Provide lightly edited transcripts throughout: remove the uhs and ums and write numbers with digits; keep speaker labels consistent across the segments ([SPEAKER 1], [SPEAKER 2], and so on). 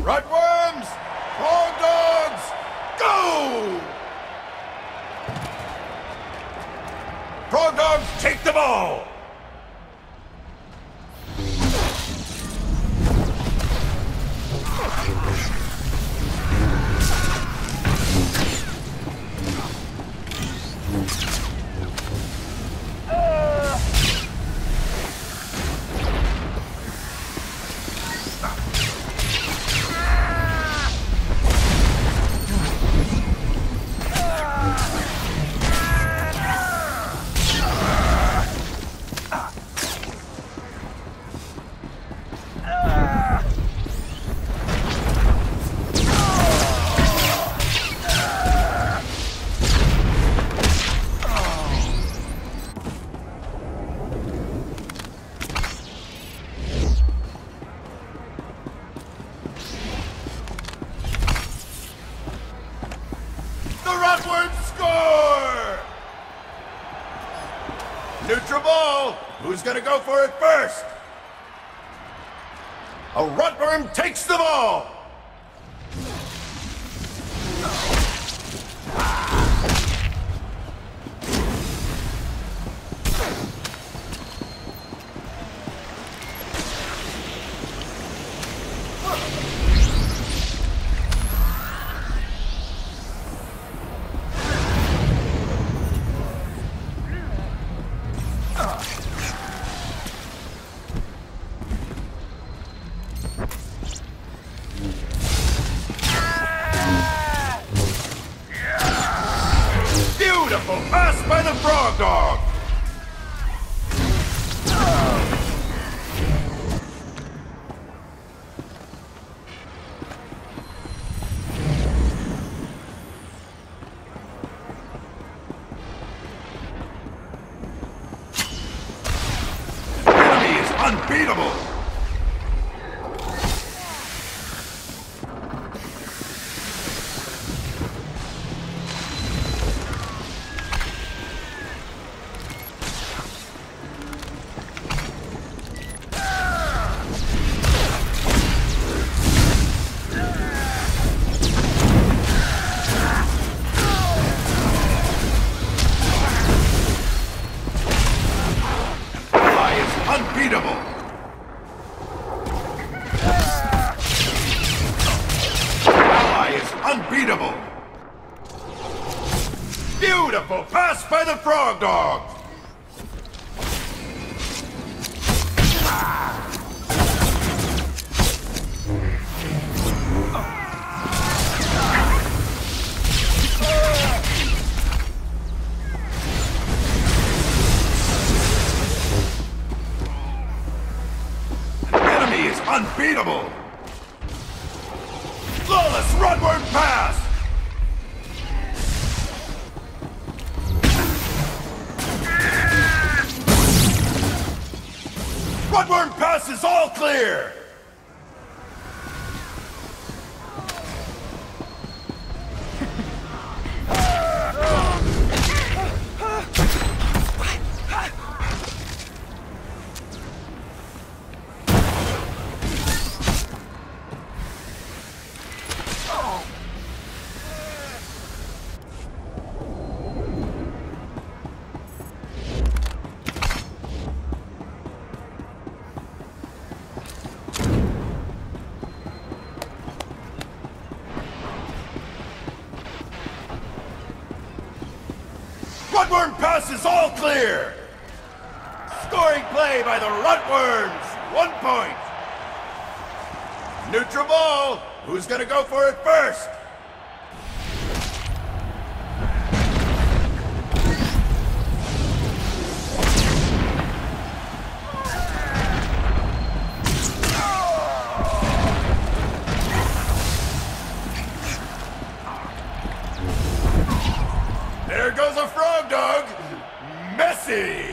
[SPEAKER 1] Rutworms! Frog dogs! Go! Frog dogs, take the ball! Neutral ball! Who's gonna go for it first? A Rutworm takes the ball! Beautiful pass by the Frog Dog! The enemy is unbeatable! Unbeatable! Ally is unbeatable! Beautiful pass by the Frog Dog! Unbeatable! Flawless Rutworm pass! Rutworm pass is all clear! Rutworm pass is all clear! Scoring play by the Rutworms! 1 point! Neutral ball! Who's gonna go for it first? There goes a Frog Dog! Messy!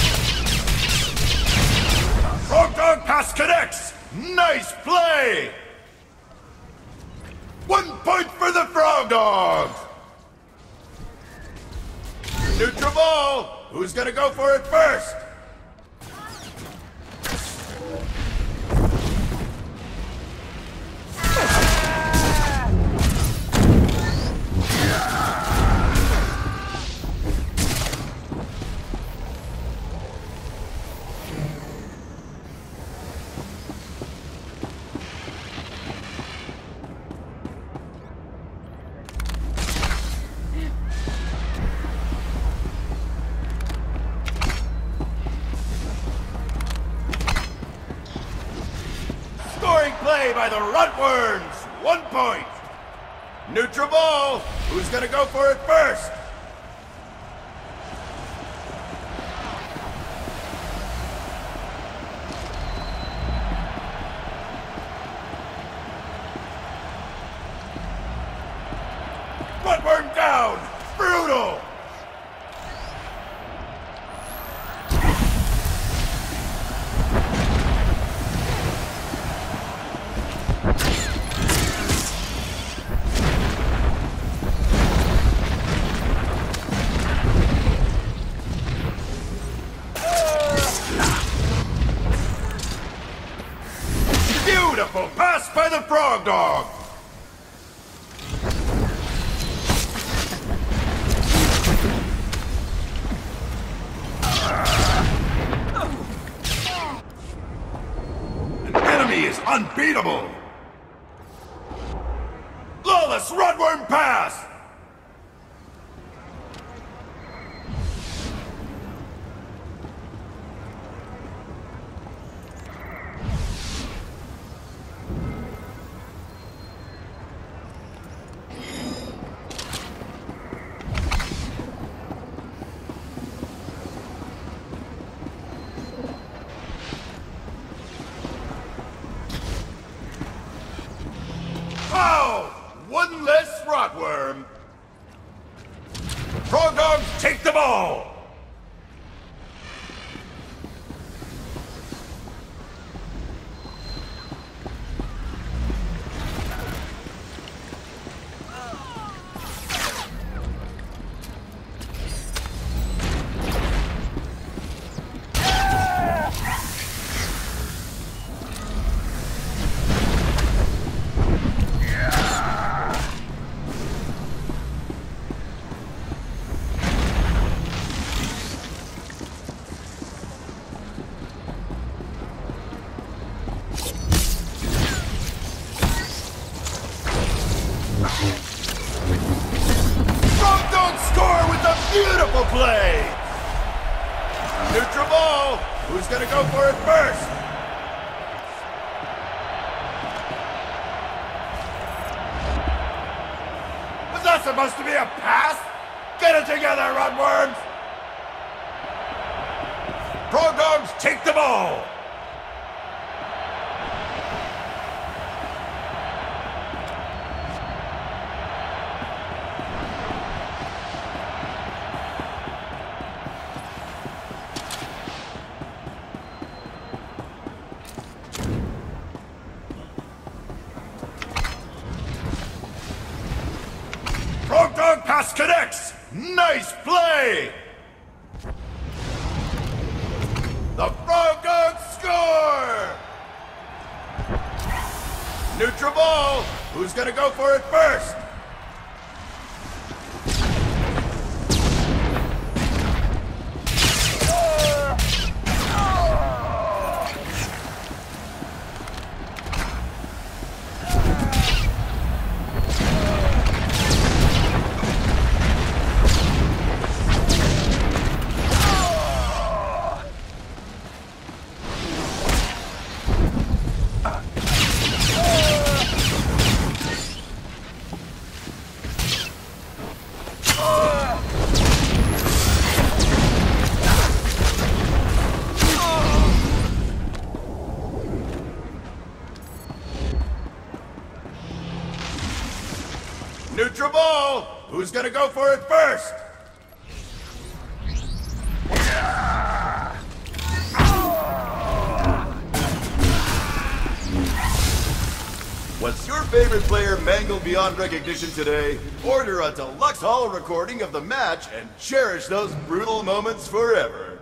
[SPEAKER 1] Frog Dog pass connects! Nice play! point for the Frog Dogs! Neutral ball! Who's gonna go for it first? Scoring play by the Rutworms! 1 point! Neutral ball! Who's gonna go for it first? Rutworm down! Brutal! Beautiful pass by the Frog Dog! An enemy is unbeatable! Flawless Rutworm pass! Oh! One less Rotworm! Frog Dogs take the ball! Frog Dogs score with a beautiful play! Neutral ball! Who's gonna go for it first? Was that supposed to be a pass? Get it together, Rutworms! Frog Dogs take the ball! Frog Dog pass connects! Nice play! The Frog Dogs score! Neutral ball! Who's gonna go for it first? Neutral ball! Who's gonna go for it first? What's your favorite player mangled beyond recognition today, order a deluxe hall recording of the match and cherish those brutal moments forever.